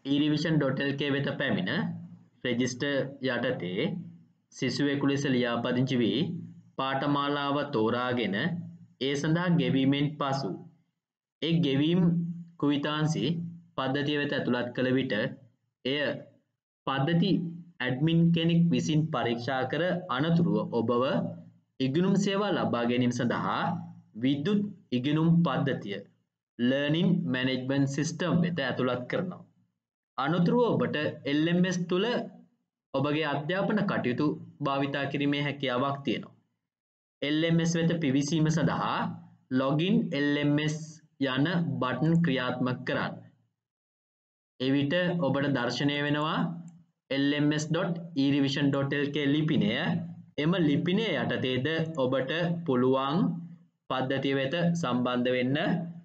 erevision.lk වෙත පැමිණ register යටතේ සිසුවෙකු ලෙස ලියාපදිංචි වී පාඨමාලාව තෝරාගෙන ඒ සඳහා ගෙවීමෙන් පසු ඒ ගෙවීම් කුවිතාංශي පද්ධතිය වෙත ඇතුළත් කළ විට එය පද්ධති ඇඩ්මින් කෙනෙක් විසින් පරීක්ෂා කර අනතුරුව ඔබව ඉගෙනුම් සේවා ලබා ගැනීම සඳහා විද්‍යුත් ඉගෙනුම් පද්ධතිය Learning Management System වෙත ඇතුළත් කරනවා. අනතුරුව ඔබට LMS තුල ඔබගේ අධ්‍යාපන කටයුතු භාවිතා කිරීමේ හැකියාවක් තියෙනවා. LMS වෙත පිවිසීම සඳහා login LMS යන බටන් ක්‍රියාත්මක කරන්න. එවිට ඔබට දර්ශනය වෙනවා lms.erevision.lk ලිපිනය. එම ලිපිනය යටතේද ඔබට පුළුවන් පද්ධතිය වෙත සම්බන්ධ වෙන්න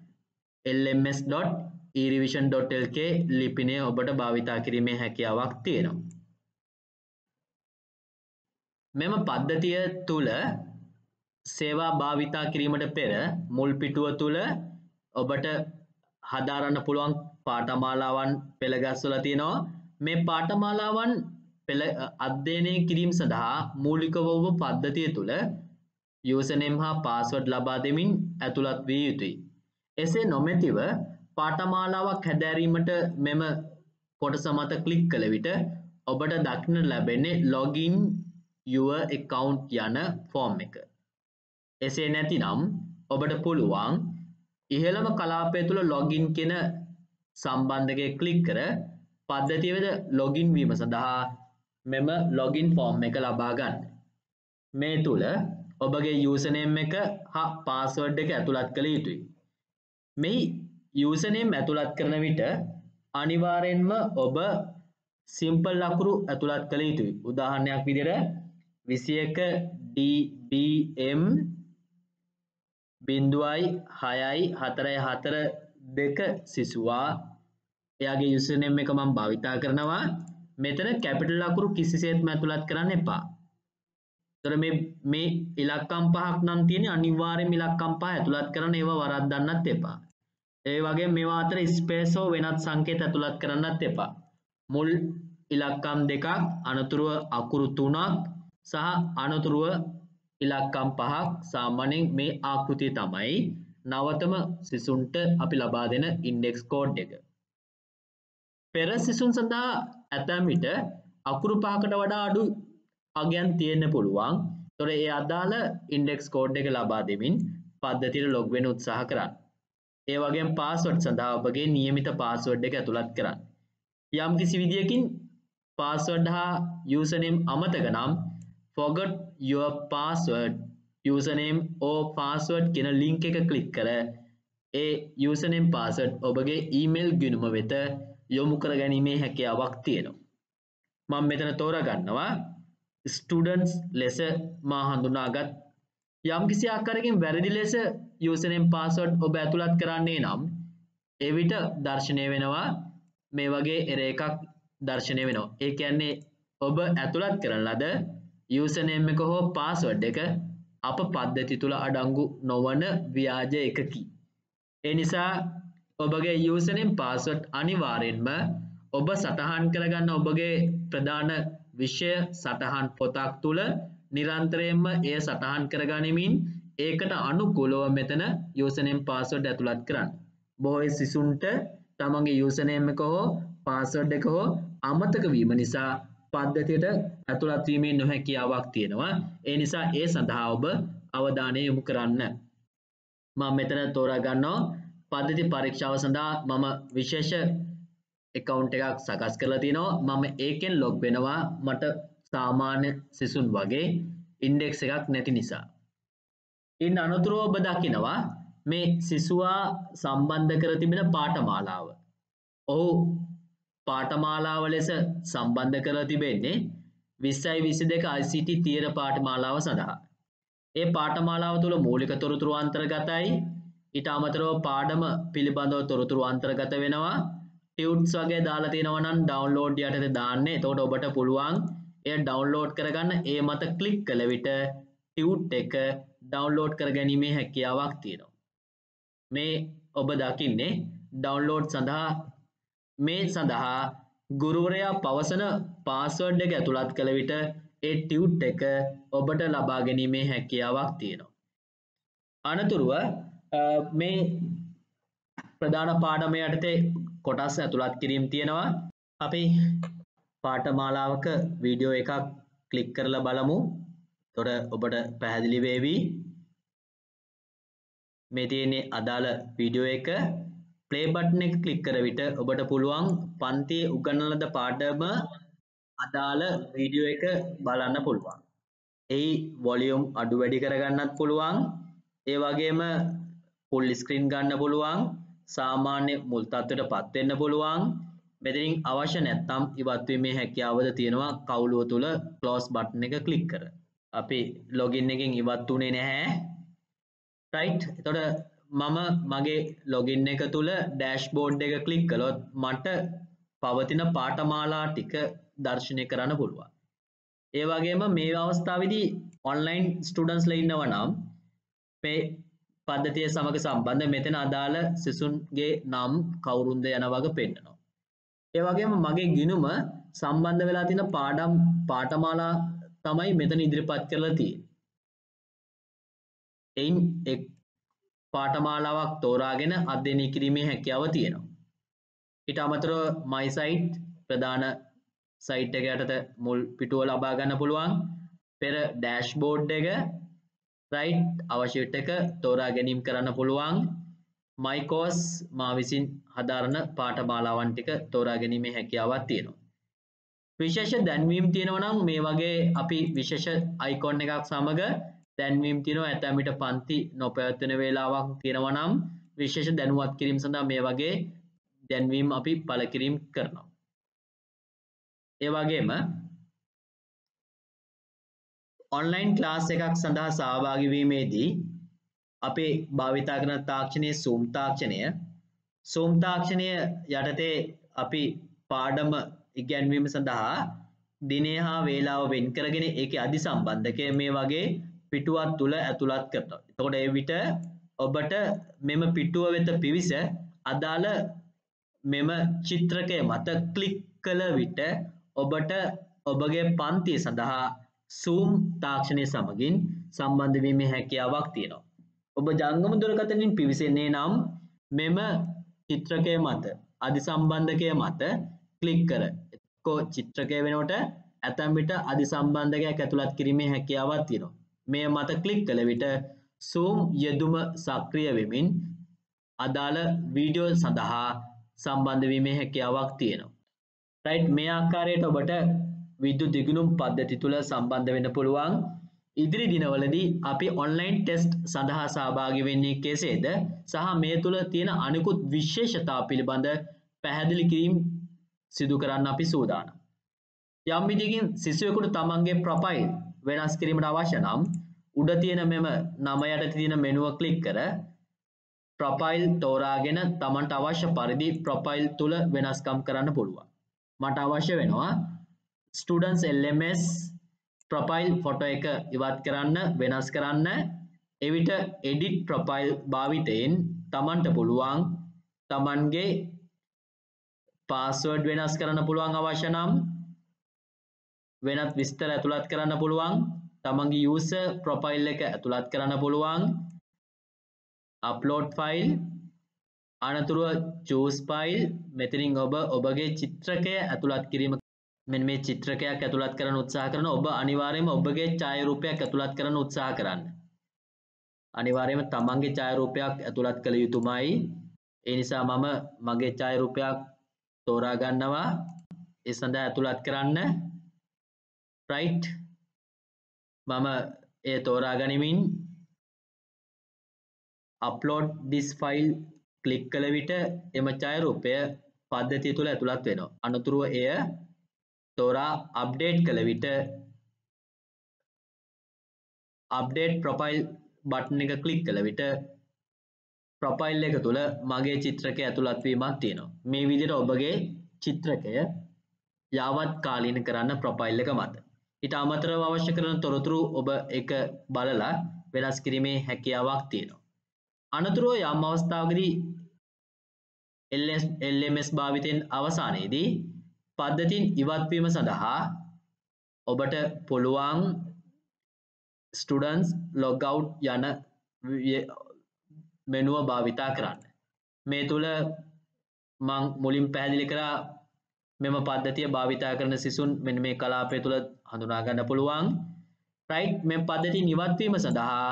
lms.erevision.lk ලිපිනය ඔබට භාවිතා කිරීමේ හැකියාවක් තියෙනවා. මෙම පද්ධතිය තුල සේවා භාවිතා කිරීමට පෙර මුල් පිටුව තුල ඔබට හදාරන්න පුළුවන් පාඨමාලාවන් පෙළගස්වලා තියෙනවා. මේ පාඨමාලාවන් අධ්‍යයනය කිරීම සඳහා මූලික වූ පද්ධතිය තුල යූසර්නේම් හා පාස්වර්ඩ් ලබා දෙමින් ඇතුළත් විය යුතුයි. එසේ නොමැතිව පාඨමාලාවක් හැදෑරීමට මෙම කොටස මත ක්ලික් කළ විට ඔබට දක්නට ලැබෙන්නේ login your account යන ෆෝම් එක. එසේ නැතිනම් ඔබට පුළුවන් ඉහළම කලාපය තුල login කියන සම්බන්ධකය ක්ලික් කර පද්ධතිය වෙත login වීම සඳහා මෙම login ෆෝම් එක ලබා ගන්න. මේ තුල ඔබගේ යූසර්නේම් එක හා පාස්වර්ඩ් එක ඇතුළත් කළ යුතුයි. මේ යූසර්නේම් ඇතුළත් කරන විට අනිවාර්යෙන්ම ඔබ සිම්පල් අකුරු ඇතුළත් කළ යුතුයි. උදාහරණයක් විදිහට 21 dbm 0.6.4.4 සිසුවා එයාගේ යූසර්නේම් එක මම භාවිතා කරනවා. මෙතන කැපිටල් අකුරු කිසිසේත්ම ඇතුළත් කරන්න එපා. ඒතර මේ ඉලක්කම් පහක් නම් තියෙන්නේ අනිවාර්යයෙන්ම ඉලක්කම් පහ ඇතුළත් කරන්න ඒවා වරද්දන්නත් එපා. ඒ වගේම මේවා අතර ස්පේස් හෝ වෙනත් සංකේත ඇතුළත් කරන්නත් එපා. මුල් ඉලක්කම් දෙකක් අනතුරුව අකුරු 3ක් සහ අනතුරුව ඉලක්කම් 5ක් සාමාන්‍යයෙන් මේ ආකෘතිය තමයි නවතම සිසුන්ට අපි ලබා දෙන ඉන්ඩෙක්ස් කෝඩ් එක. පෙර සිසුන් සඳහා ඇතැම් විට අකුරු 5කට වඩා අඩු අගයන් තියෙන්න පුළුවන්. ඒතොර ඒ අදාළ ඉන්ඩෙක්ස් කෝඩ් එක ලබා දෙමින් පද්ධතියට ලොග් වෙන්න උත්සාහ කරන්න. ඒ වගේම පාස්වර්ඩ් සඳහා ඔබගේ නියමිත පාස්වර්ඩ් එක ඇතුළත් කරන්න. යම් කිසි විදියකින් පාස්වර්ඩ් හා යූසර්නේම් අමතක නම් forgot your password username or password කියන ලින්ක් එක ක්ලික් කර ඒ යූසර්නේම් පාස්වර්ඩ් ඔබගේ ඊමේල් ගිණුම වෙත යොමු කර ගැනීමේ හැකියාවක් තියෙනවා. මම මෙතන තෝරා ගන්නවා ස්ටුඩන්ට්ස් ලෙස මා හඳුනාගත් යම් කිසි ආකාරයකින් වැරදි ලෙස යූසර්නේම් පාස්වර්ඩ් ඔබ ඇතුළත් කරන්නේ නම් එවිට දර්ශනය වෙනවා මේ වගේ එරර් එකක් දර්ශනය වෙනවා. ඒ කියන්නේ ඔබ ඇතුළත් කරන ලද යූසර්නේම් එක හෝ පාස්වර්ඩ් එක අප පද්ධතිය තුල අඩංගු නොවන ව්‍යාජ එකකි. ඒ නිසා ඔබගේ යූසර්නේම් පාස්වර්ඩ් අනිවාර්යෙන්ම ඔබ සටහන් කරගන්න ඔබගේ ප්‍රධාන විෂය සටහන් පොතක් තුල නිරන්තරයෙන්ම එය සටහන් කරගනිමින් ඒකට අනුකූලව මෙතන යූසර්නේම් පාස්වර්ඩ් ඇතුළත් කරන්න. බොහෝ සිසුන්ට තමන්ගේ යූසර්නේම් එක හෝ පාස්වර්ඩ් එක හෝ අමතක වීම නිසා පද්ධතියට ඇතුළත් වීමේ නොහැකියාවක් තියෙනවා. ඒ නිසා ඒ සඳහා ඔබ අවධානය යොමු කරන්න. මම මෙතන තෝරා ගන්නවා පද්ධති පරීක්ෂාව සඳහා මම විශේෂ account එකක් සකස් කරලා තිනවා. මම ඒකෙන් log වෙනවා මට සාමාන්‍ය සිසුන් වගේ index එකක් නැති නිසා. ඉන් අනතුරුව ඔබ දකිනවා මේ සිසුවා සම්බන්ධ කර තිබෙන පාඨමාලාව. ඔහු පාඨමාලාව ලෙස සම්බන්ධ කරලා තිබෙන්නේ 2022 ICT තියර පාඨමාලාව සඳහා. ඒ පාඨමාලාව තුළ මූලික තොරතුරු අන්තර්ගතයි. ඊට අමතරව පාඩම පිළිබඳව තොරතුරු අන්තර්ගත වෙනවා. ටියුට්ස් වගේ දාලා තියෙනවා නම් ඩවුන්ලෝඩ් යටතේ දාන්න. එතකොට ඔබට පුළුවන් එය ඩවුන්ලෝඩ් කරගන්න. ඒ මත ක්ලික් කළ විට ටියුට් එක ඩවුන්ලෝඩ් කරගැනීමේ හැකියාවක් තියෙනවා. මේ ඔබ දකින්නේ ඩවුන්ලෝඩ් සඳහා මේ සඳහා ගුරුවරයා පවසන පාස්වර්ඩ් එක ඇතුළත් කළ විට ඒ ටියුට් එක ඔබට ලබා ගැනීමේ හැකියාවක් තියෙනවා. අනතුරුව මේ ප්‍රධාන පාඩම යටතේ කොටස් ඇතුළත් කිරීම තියෙනවා. අපි පාඨමාලාවක වීඩියෝ එකක් ක්ලික් කරලා බලමු. එතකොට ඔබට පැහැදිලි වේවි. මේ තියෙන්නේ අදාළ වීඩියෝ එක. ප්ලේ බටන් එක ක්ලික් කර විට ඔබට පුළුවන් පන්තියේ උගන්වන ලද පාඩම අදාළ වීඩියෝ එක බලන්න පුළුවන්. එහි වොලියුම් අඩු වැඩි කරගන්නත් පුළුවන්. ඒ වගේම ෆුල් ස්ක්‍රීන් ගන්න පුළුවන්. සාමාන්‍ය මුල් තත්ත්වයට පත් වෙන්න පුළුවන්. මෙතනින් අවශ්‍ය නැත්නම් ඉවත් වීමේ හැකියාවද තියෙනවා කවුළුව තුල ක්ලෝස් බටන් එක ක්ලික් කර. අපි ලොගින් එකෙන් ඉවත් වුණේ නැහැ. රයිට්. එතකොට මම මගේ ලොගින් එක තුල ඩෑෂ්බෝඩ් එක ක්ලික් කළොත් මට පවතින පාඨමාලා ටික දර්ශනය කරන්න පුළුවන්. ඒ වගේම මේ අවස්ථාවේදී ඔන්ලයින් ස්ටුඩන්ට්ස්ලා ඉන්නවා නම් මේ පද්ධතිය සමග සම්බන්ධ මෙතන අදාළ සිසුන්ගේ නම් කවුරුන්ද යන වගේ පෙන්නනවා. ඒ වගේම මගේ ගිණුම සම්බන්ධ වෙලා තියෙන පාඨමාලා තමයි මෙතන ඉදිරිපත් කරලා තියෙන්නේ. එයින් එක් පාඨමාලාවක් තෝරාගෙන අධ්‍යයනය කිරීමේ හැකියාව තියෙනවා. ඊට අමතරව my site ප්‍රධාන සයිට් එක යටතේ මුල් පිටුව ලබා ගන්න පුළුවන්. පෙර ඩෑෂ්බෝඩ් එක right අවශ්‍ය ටක තෝරා ගැනීම කරන්න පුළුවන්. my course මා විසින් හදාරන පාඨමාලාවන් ටික තෝරා ගැනීමේ හැකියාවක් තියෙනවා. විශේෂ දැන්වීම් තියෙනවා නම් මේ වගේ අපි විශේෂ අයිකෝන් එකක් සමග දැන්වීම් තියෙනවා. ඇතැම් විට පන්ති නොපැවැත්වෙන වේලාවක් තියෙනවා නම් විශේෂ දැනුවත් කිරීම සඳහා මේ වගේ දැන්වීම් අපි පළ කිරීම කරනවා. ඒ වගේම ඔන්ලයින් ක්ලාස් එකක් සඳහා සහභාගී වීමේදී අපේ භාවිතා කරන තාක්ෂණයේ Zoom තාක්ෂණය. Zoom තාක්ෂණය යටතේ අපි පාඩම ඉගැන්වීම සඳහා දිනය හා වේලාව වෙන් කරගෙන ඒකේ අධිසම්බන්ධකය මේ වගේ පිටුවක් තුල ඇතුළත් කරනවා. එතකොට ඒ විට ඔබට මෙම පිටුව වෙත පිවිස අදාළ මෙම චිත්‍රකය මත ක්ලික් කළ විට ඔබට ඔබගේ පන්තිය සඳහා Zoom තාක්ෂණය සමගින් සම්බන්ධ වීමේ හැකියාවක් තියෙනවා. ඔබ ජංගම දුරකථනයෙන් පිවිසෙන්නේ නම් මෙම චිත්‍රකය මත අධිසම්බන්ධකය මත ක්ලික් කර එක්කෝ චිත්‍රකය වෙනකොට ඇතැම් විට අධිසම්බන්ධකයක් ඇතුළත් කිරීමේ හැකියාවක් තියෙනවා. මේ මත ක්ලික් කළ විට Zoom යෙදුම සක්‍රිය වෙමින් අදාළ වීඩියෝ සඳහා සම්බන්ධ වීමේ හැකියාවක් තියෙනවා. රයිට්. මේ ආකාරයට ඔබට විද්‍යුත් ඉගෙනුම් පද්ධති තුල සම්බන්ධ වෙන්න පුළුවන්. ඉදිරි දිනවලදී අපි ඔන්ලයින් ටෙස්ට් සඳහා සහභාගී වෙන්නේ කෙසේද සහ මේ තුල තියෙන අනිකුත් විශේෂතා පිළිබඳ පැහැදිලි කිරීම සිදු කරන්න අපි සූදානම්. යම් විදිහකින් සිසුවෙකුට තමන්ගේ ප්‍රොෆයිල් වෙනස් කිරීමට අවශ්‍ය නම් උඩ තියෙන මෙම නම යට තියෙන මෙනුව ක්ලික් කර ප්‍රොෆයිල් තෝරාගෙන තමන්ට අවශ්‍ය පරිදි ප්‍රොෆයිල් තුල වෙනස්කම් කරන්න පුළුවන්. මට අවශ්‍ය වෙනවා students LMS ප්‍රොෆයිල් ෆොටෝ එක ඉවත් කරන්න වෙනස් කරන්න. එවිට edit ප්‍රොෆයිල් භාවිතයෙන් තමන්ට පුළුවන් තමන්ගේ පාස්වර්ඩ් වෙනස් කරන්න පුළුවන් අවශ්‍ය නම් වෙනත් විස්තර ඇතුළත් කරන්න පුළුවන්. තමන්ගේ user ප්‍රොෆයිල් එක ඇතුළත් කරන්න පුළුවන්. upload file අනතුරුව choose file මෙතනින් ඔබ ඔබගේ චිත්‍රකය ඇතුළත් කිරීම මෙන්න මේ චිත්‍රකයක් ඇතුළත් කරන්න උත්සාහ කරන ඔබ අනිවාර්යයෙන්ම ඔබගේ ඡායාරූපයක් ඇතුළත් කරන්න උත්සාහ කරන්න. අනිවාර්යයෙන්ම තමන්ගේ ඡායාරූපයක් ඇතුළත් කළ යුතුමයි. ඒ නිසා මම මගේ ඡායාරූපයක් තෝරා ගන්නවා. ඒ සඳහා ඇතුළත් කරන්න. right. මම ඒ තෝරා ගනිමින් upload this file ක්ලික් කළ විට එම ඡායාරූපය පද්ධතිය තුළ ඇතුළත් වෙනවා. අනතුරුව එය තෝරා අප්ඩේට් කළ විට අප්ඩේට් ප්‍රොෆයිල් බටන් එක ක්ලික් කළ විට ප්‍රොෆයිල් එක තුළ මගේ චිත්‍රකය ඇතුළත් වීමක් තියෙනවා. මේ විදිහට ඔබගේ චිත්‍රකය යාවත් කාලීන කරන්න ප්‍රොෆයිල් එක මත. ඊට අමතරව අවශ්‍ය කරන තොරතුරු ඔබ එක බලලා වෙනස් කිරීමේ හැකියාවක් තියෙනවා. අනතුරුව යම් අවස්ථාවකදී LMS භාවිතයෙන් අවසානයේදී පද්ධතින් ඉවත්වීම සඳහා ඔබට පුළුවන් students logout යන මෙනුව භාවිතා කරන්න. මේ තුල මම මුලින් පැහැදිලි කරා මෙම පද්ධතිය භාවිතා කරන සිසුන් මෙන්න මේ කලාපය තුල හඳුනා ගන්න පුළුවන්. right මේ පද්ධතිය ඉවත් වීම සඳහා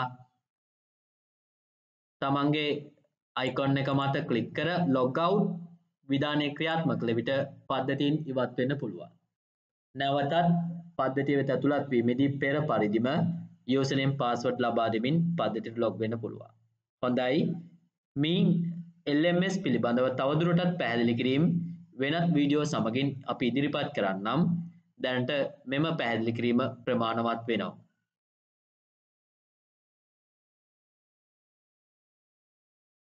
තමන්ගේ icon එක මත ක්ලික් කර logout විධානය ක්‍රියාත්මක කළ විට පද්ධතියෙන් ඉවත් වෙන්න පුළුවන්. නැවතත් පද්ධතිය වෙත ඇතුළත් වීමේදී පෙර පරිදිම username password ලබා දෙමින් පද්ධතියට log වෙන්න පුළුවන්. හොඳයි. මේ LMS පිළිබඳව තවදුරටත් පැහැදිලි කිරීම වෙනත් වීඩියෝ සමගින් අපි ඉදිරිපත් කරන්නම්. දැනට මෙම පැහැදිලි කිරීම ප්‍රමාණවත් වෙනවා.